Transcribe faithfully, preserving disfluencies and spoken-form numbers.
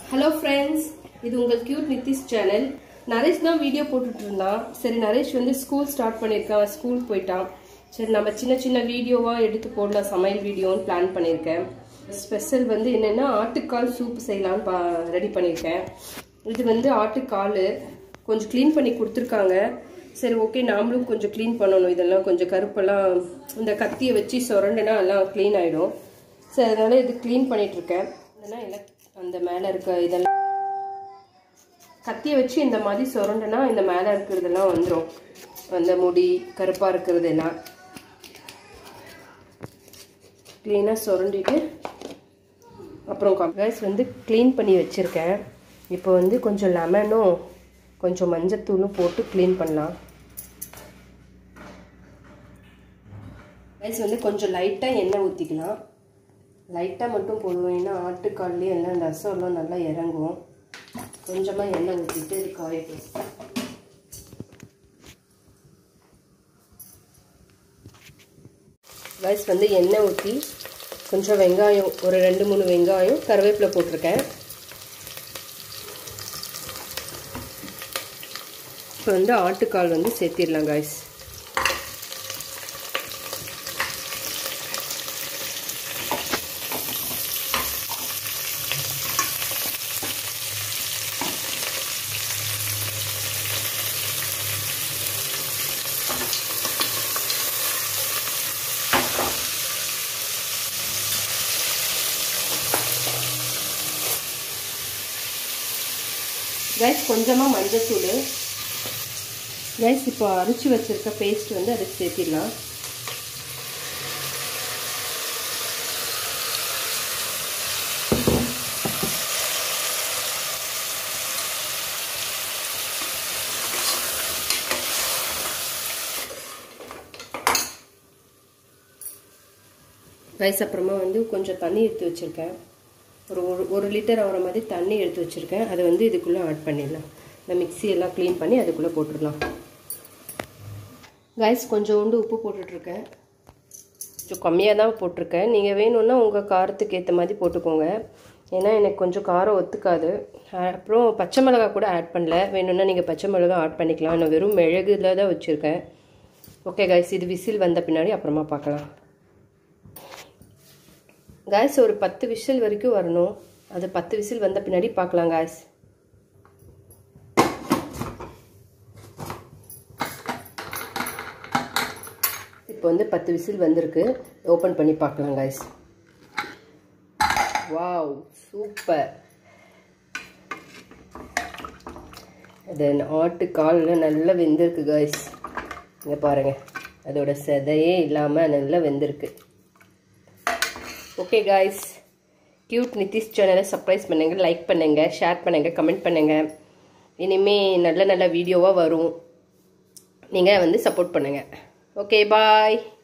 Hello friends, இது உங்கள் cute Nithish channel. Naresh தான் வீடியோ போட்டுட்டு இருந்தான். சரி நரேஷ் வந்து ஸ்கூல் ஸ்டார்ட் பண்ணிருக்கான், ஸ்கூல் போய்ட்டான். சரி நம்ம சின்ன சின்ன வீடியோவா எடுத்து போடலாம் சமையல் வீடியோன்னு பிளான் பண்ணிருக்கேன். ஸ்பெஷல் வந்து என்னன்னா ஆட்டுக்கால் சூப் செய்யலாம்னு ரெடி பண்ணிருக்கேன். இது வந்து ஆட்டுக்கால் கொஞ்சம் க்ளீன் பண்ணி கொடுத்துருக்காங்க. சரி ஓகே நாமளும் கொஞ்சம் க்ளீன் பண்ணணும். இதெல்லாம் கொஞ்சம் கருப்பெல்லாம் இந்த கத்தியை வச்சு சொரண்டுனா எல்லாம் க்ளீன் ஆகிடும். சரி அதனால இது க்ளீன் பண்ணிட்டு இருக்கேன். இல்லைன்னா எல்லாம் அந்த மேலே இருக்க இதெல்லாம் கத்தியை வச்சு இந்த மாதிரி சொரண்டுனா இந்த மேலே இருக்கிறதெல்லாம் வந்துடும். அந்த முடி கருப்பாக இருக்கிறதெல்லாம் க்ளீனாக சொரண்டிட்டு அப்புறம் கைஸ் வந்து க்ளீன் பண்ணி வச்சுருக்கேன். இப்போ வந்து கொஞ்சம் லெமனும் கொஞ்சம் மஞ்சத்தூளும் போட்டு க்ளீன் பண்ணலாம். கைஸ் வந்து கொஞ்சம் லைட்டாக எண்ணெய் ஊற்றிக்கலாம். லைட்டாக மட்டும் போடுவோம், ஏன்னா ஆட்டுக்கால்லேயே எல்லாம் ரசம்லாம் நல்லா இறங்கும். கொஞ்சமாக எண்ணெய் ஊற்றிட்டு இது காயட்டும். கைஸ் வந்து எண்ணெய் ஊற்றி கொஞ்சம் வெங்காயம் ஒரு ரெண்டு மூணு வெங்காயம் கருவேப்பிலை போட்டிருக்கேன். இப்போ வந்து ஆட்டுக்கால் வந்து சேர்த்திடலாம் கைஸ். கைஸ் கொஞ்சமாக மஞ்சத்தூள். கைஸ் இப்போ அரைச்சி வச்சிருக்க பேஸ்ட் வந்து அதுக்கு சேர்த்திடலாம். கைஸ் அப்புறமா வந்து கொஞ்சம் தண்ணி எடுத்து வச்சுருக்கேன். ஒரு ஒரு லிட்டர் ஆகிற மாதிரி தண்ணி எடுத்து வச்சுருக்கேன். அதை வந்து இதுக்குள்ளே ஆட் பண்ணிடலாம். இந்த மிக்ஸி எல்லாம் க்ளீன் பண்ணி அதுக்குள்ளே போட்டுடலாம். கைஸ் கொஞ்சோண்டு உப்பு போட்டுட்ருக்கேன். கொஞ்சம் கம்மியாக தான் போட்டிருக்கேன். நீங்கள் வேணும்னா உங்கள் காரத்துக்கு ஏற்ற மாதிரி போட்டுக்கோங்க. ஏன்னா எனக்கு கொஞ்சம் காரம் ஒத்துக்காது. அப்புறம் பச்சை மிளகா கூட ஆட் பண்ணல. வேணும்னா நீங்கள் பச்சை மிளகா ஆட் பண்ணிக்கலாம். நான் வெறும் மிளகுல தான் வச்சுருக்கேன். ஓகே கைஸ் இது விசில் வந்த பின்னாடி அப்புறமா பார்க்கலாம். கைஸ் ஒரு பத்து விசில் வரைக்கும் வரணும். அது பத்து விசில் வந்த பின்னாடி பார்க்கலாம் கைஸ். இப்போ வந்து பத்து விசில் வந்திருக்கு. ஓப்பன் பண்ணி பார்க்கலாம் கைஸ். Wow super. அது ஆட்டுக்காலில் நல்லா வெந்திருக்கு கைஸ். இங்கே பாருங்கள், அதோட செதையே இல்லாமல் நல்லா வெந்திருக்கு. ஓகே கைஸ், கியூட் நித்திஷ் சேனலை சப்ஸ்கிரைப் பண்ணுங்கள், லைக் பண்ணுங்கள், ஷேர் பண்ணுங்கள், கமெண்ட் பண்ணுங்கள். இனிமேல் நல்ல நல்ல வீடியோவாக வரும். நீங்கள் வந்து சப்போர்ட் பண்ணுங்கள். ஓகே பாய்.